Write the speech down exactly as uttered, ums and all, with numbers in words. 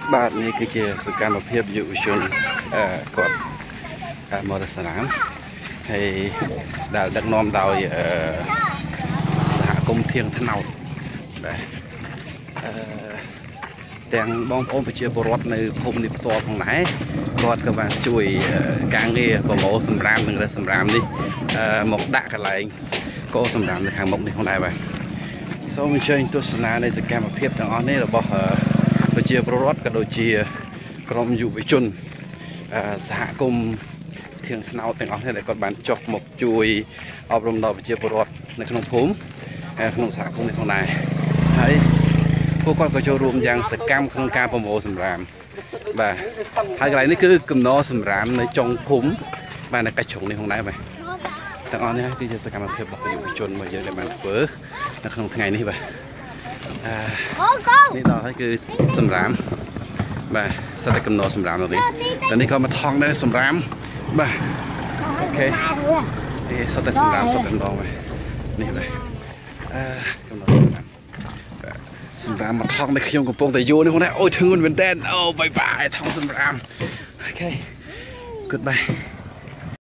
បាទនេះគឺជាសកម្មភាពយុវជនអឺគាត់មកដល់ស្នាមហើយដែលដឹកនាំដោយអឺសហគមន៍ធៀងថ្នោតបាទអឺទាំងបងប្អូនប្រជាពលរដ្ឋនៅភូមិនេះផ្ទាល់ផងដែរគាត់ក៏បានជួយការងារប្រមូលសម្រាមនិងរើសសម្រាមនេះមកដាក់កន្លែងកោសម្រាមនៅខាងមុខនេះផងដែរបាទសូមអញ្ជើញទស្សនានៃសកម្មភាពទាំងអស់នេះរបស់ប្រជាពលរដ្ឋក៏ដូចជាក្រុមយុវជនសហគមន៍ធៀងថ្នោតទាំងអស់នេះដែលគាត់បានចុះមកជួយអប់រំដល់ប្រជាពលរដ្ឋនៅក្នុងភូមិក្នុងសហគមន៍នេះផងដែរហើយពួកគាត់ក៏ចូលរួមយ៉ាងសកម្មក្នុងការប្រមូលសម្រាមបាទហើយកន្លែងនេះគឺកំណរសម្រាមនៅចុងភូមិបាទនៅកាច់ជ្រុងនេះផងដែរបាទទាំងអស់នេះគឺជាសកម្មភាពរបស់យុវជនរបស់យើងដែលបានធ្វើនៅក្នុងថ្ងៃនេះបាទនេះដល់ហើយគឺសម្រាមបាទសិតតែកំណរសម្រាមទៅនេះតែនេះក៏មកថងដែរសម្រាមបាទអូខេនេះសិតតែសម្រាមសិតតែម្ដងបាទនេះបាទអឺកំណរសម្រាមសម្រាមមកថងដែលខ្ញុំកំពុងតែយួរនេះហ្នឹងអូយធ្ងន់មែនតើអូបាយបាយថងសម្រាមអូខេ goodbye